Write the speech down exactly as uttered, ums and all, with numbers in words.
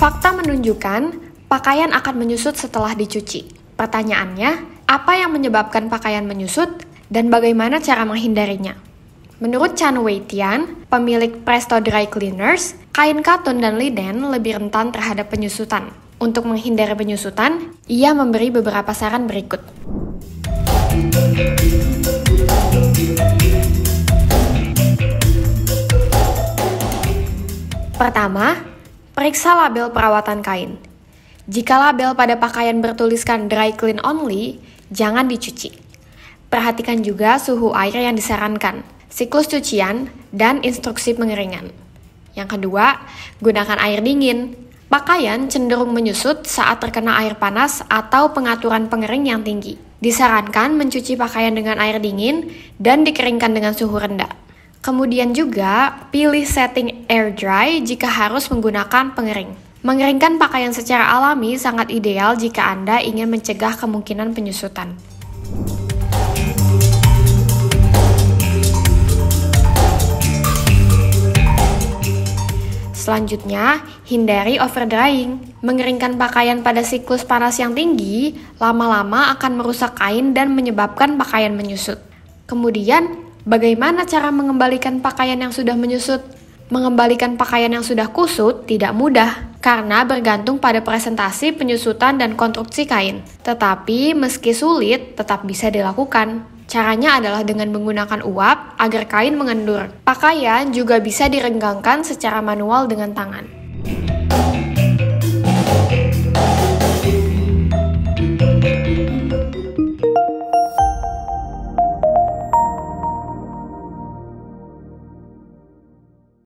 Fakta menunjukkan pakaian akan menyusut setelah dicuci. Pertanyaannya, apa yang menyebabkan pakaian menyusut dan bagaimana cara menghindarinya? Menurut Chan Wei Tian, pemilik Presto Dry Cleaners, kain katun dan linen lebih rentan terhadap penyusutan. Untuk menghindari penyusutan, ia memberi beberapa saran berikut. Pertama, periksa label perawatan kain. Jika label pada pakaian bertuliskan dry clean only, jangan dicuci. Perhatikan juga suhu air yang disarankan, siklus cucian, dan instruksi pengeringan. Yang kedua, gunakan air dingin. Pakaian cenderung menyusut saat terkena air panas atau pengaturan pengering yang tinggi. Disarankan mencuci pakaian dengan air dingin dan dikeringkan dengan suhu rendah. Kemudian juga, pilih setting air dry jika harus menggunakan pengering. Mengeringkan pakaian secara alami sangat ideal jika Anda ingin mencegah kemungkinan penyusutan. Selanjutnya, hindari overdrying. Mengeringkan pakaian pada siklus panas yang tinggi, lama-lama akan merusak kain dan menyebabkan pakaian menyusut. Kemudian, bagaimana cara mengembalikan pakaian yang sudah menyusut? Mengembalikan pakaian yang sudah kusut tidak mudah, karena bergantung pada presentasi, penyusutan, dan konstruksi kain. Tetapi, meski sulit, tetap bisa dilakukan. Caranya adalah dengan menggunakan uap agar kain mengendur. Pakaian juga bisa direnggangkan secara manual dengan tangan.